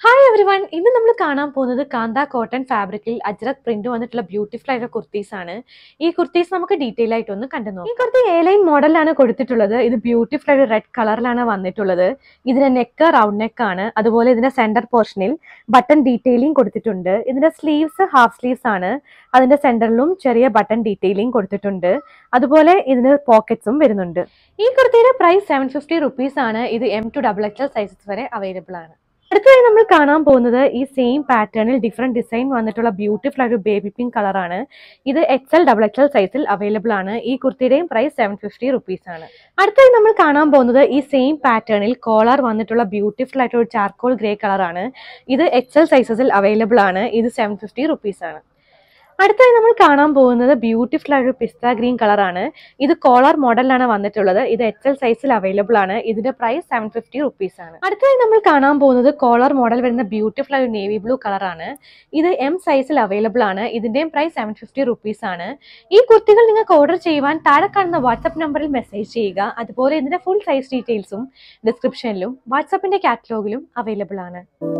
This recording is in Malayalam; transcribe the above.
Hi everyone! ഇന്ന് നമ്മൾ കാണാൻ പോകുന്നത് കാന്ത കോട്ടൺ ഫാബ്രിക്കിൽ അജ്രക് പ്രിന്റ് വന്നിട്ടുള്ള ബ്യൂട്ടിഫുൾ ആയിട്ടുള്ള കുർത്തീസ് ആണ്. ഈ കുർത്തീസ് നമുക്ക് ഡീറ്റെയിൽ ആയിട്ട് ഒന്ന് കണ്ടു നോക്കാം. ഈ കുർത്തി എ-ലൈൻ മോഡലാണ് കൊടുത്തിട്ടുള്ളത്. ഇത് ബ്യൂട്ടിഫുൾ ആയിട്ട് റെഡ് കളറിലാണ് വന്നിട്ടുള്ളത്. ഇതിന്റെ നെക്ക് റൗണ്ട് നെക്ക് ആണ്. അതുപോലെ ഇതിന്റെ സെന്റർ പോർഷനിൽ ബട്ടൺ ഡീറ്റെയിലിംഗ് കൊടുത്തിട്ടുണ്ട്. ഇതിന്റെ സ്ലീവ്സ് ഹാഫ് സ്ലീവ്സ് ആണ്. അതിന്റെ സെന്ററിലും ചെറിയ ബട്ടൺ ഡീറ്റെയിലിംഗ് കൊടുത്തിട്ടുണ്ട്. അതുപോലെ ഇതിന് പോക്കറ്റ്സും വരുന്നുണ്ട്. ഈ കുർത്തിയുടെ പ്രൈസ് 750 rupees ആണ്. ഇത് M to XXL സൈസസ് വരെ അവൈലബിൾ ആണ്. അടുത്തതായി നമ്മൾ കാണാൻ പോകുന്നത് ഈ സെയിം പാറ്റേണിൽ ഡിഫറെന്റ് ഡിസൈൻ വന്നിട്ടുള്ള ബ്യൂട്ടിഫുൾ ആയിട്ട് ബേബി പിങ്ക് കളറാണ്. ഇത് XL സൈസിൽ അവൈലബിൾ ആണ്. ഈ കുർത്തിയുടെയും പ്രൈസ് 750 rupees ആണ്. അടുത്തതായി നമ്മൾ കാണാൻ പോകുന്നത് ഈ സെയിം പാറ്റേണിൽ കോളർ വന്നിട്ടുള്ള ബ്യൂട്ടിഫുൾ ആയിട്ട് ഒരു ചാർക്കോൾ ഗ്രേ കളറാണ്. ഇത് XL സൈസസിൽ അവൈലബിൾ ആണ്. ഇത് 750 rupees ആണ്. അടുത്തായി നമ്മൾ കാണാൻ പോകുന്നത് ബ്യൂട്ടിഫുൾ ആയിട്ട് പിസ്ത ഗ്രീൻ കളറാണ്. ഇത് കോളർ മോഡലിലാണ് വന്നിട്ടുള്ളത്. ഇത് XL സൈസിൽ അവൈലബിൾ ആണ്. ഇതിന്റെ പ്രൈസ് 750 rupees ആണ്. അടുത്തായി നമ്മൾ കാണാൻ പോകുന്നത് കോളർ മോഡൽ വരുന്ന ബ്യൂട്ടിഫുൾ ആയിട്ട് നേവി ബ്ലൂ കളറാണ്. ഇത് M സൈസിൽ അവൈലബിൾ ആണ്. ഇതിന്റെയും പ്രൈസ് 750 rupees ആണ്. ഈ കുർത്തികൾ നിങ്ങൾക്ക് ഓർഡർ ചെയ്യുവാൻ താഴെ കാണുന്ന വാട്സ്ആപ്പ് നമ്പറിൽ മെസ്സേജ് ചെയ്യുക. അതുപോലെ ഇതിന്റെ ഫുൾ സൈസ് ഡീറ്റെയിൽസും ഡിസ്ക്രിപ്ഷനിലും വാട്സ്ആപ്പിന്റെ കാറ്റലോഗിലും അവൈലബിൾ ആണ്.